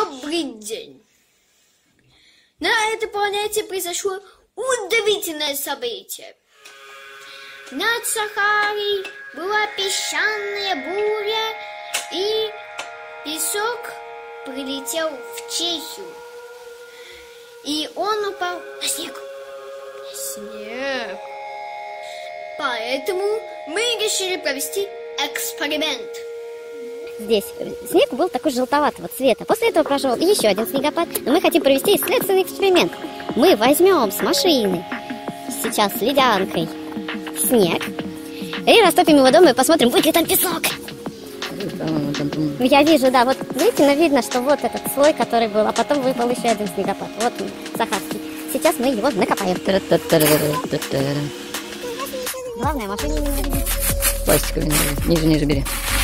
Добрый день! На этой планете произошло удивительное событие. Над Сахарой была песчаная буря, и песок прилетел в Чехию. И он упал на снег. Снег. Поэтому мы решили провести эксперимент. Здесь снег был такой желтоватого цвета. После этого прошел еще один снегопад. Но мы хотим провести исследовательский эксперимент. Мы возьмем с машины сейчас с ледянкой снег и растопим его дома и посмотрим, будет ли там песок. Я вижу, да, вот видите, видно, что вот этот слой, который был, а потом выпал еще один снегопад. Вот он, сахарский. Сейчас мы его накопаем. Главное, машине не навредить. Пластиковый, ниже бери.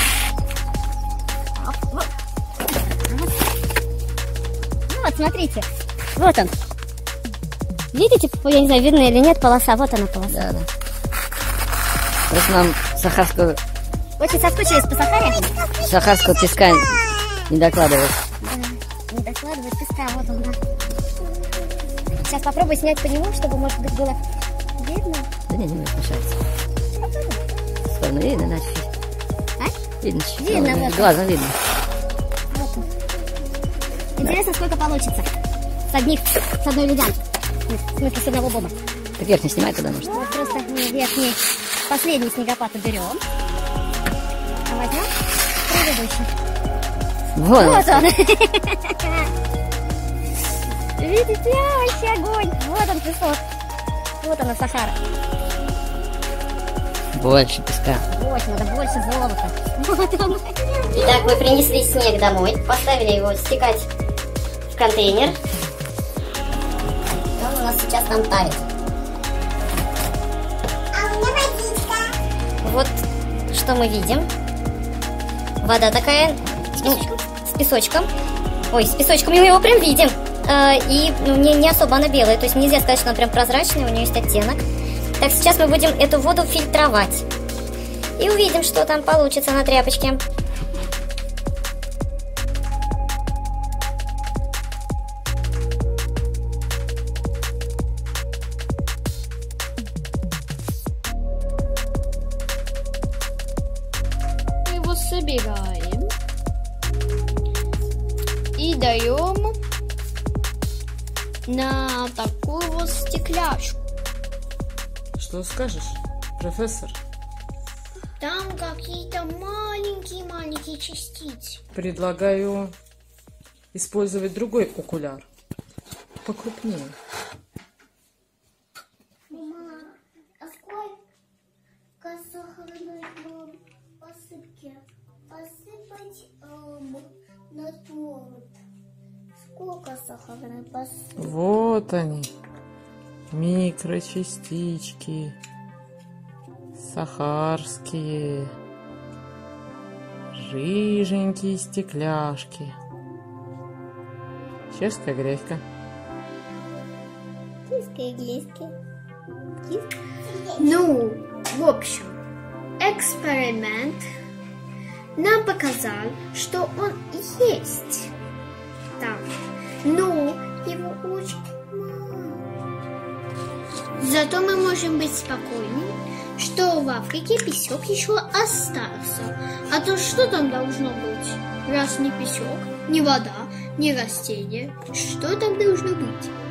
Вот, смотрите, вот он. Видите, я не знаю, видно или нет, полоса, вот она полоса. Да. Просто нам сахарского... Очень соскучились по Сахаре? Сахарского песка не докладывают. Да, не докладывают песка, вот он, да. Сейчас попробую снять по нему, чтобы, может быть, было видно. Да не мешается. Сторону видно, да, чуть-чуть. А? Видно чуть-чуть. Видно, вот. Глазом видно. Вот он. Интересно, сколько получится с одной ледянки. В смысле, с одного боба. Так верхний снимай туда, может. Вот просто верхний, последний снегопад уберем. А возьмем предыдущий. Вот он. Видите, вообще огонь. Вот он песок. Вот она, Сахара. Больше песка. Больше, надо больше золота. Вот он. Итак, мы принесли снег домой. Поставили его стекать в контейнер. Он у нас сейчас там тает. А у меня водичка. Вот что мы видим. Вода такая, с песочком. Ой, с песочком мы его прям видим. И не особо она белая, то есть нельзя сказать, что она прям прозрачная, у нее есть оттенок. Так, сейчас мы будем эту воду фильтровать. И увидим, что там получится на тряпочке. Мы его собираем и даем на такую вот стекляшку. Что скажешь, профессор? Там какие-то маленькие частицы. Предлагаю использовать другой окуляр. Покрупнее. Мама, а сколько сахарной посыпки? Посыпать на торт. Сколько сахарной посыпки? Вот они, микрочастички, сахарские, рыженькие стекляшки. Чешская гречка. Киски, гиски. Ну, в общем, эксперимент нам показал, что он есть там, но его очень мало. Зато мы можем быть спокойны, что в Африке песок еще остался. А то что там должно быть? Раз не песок, не вода, не растения, что там должно быть?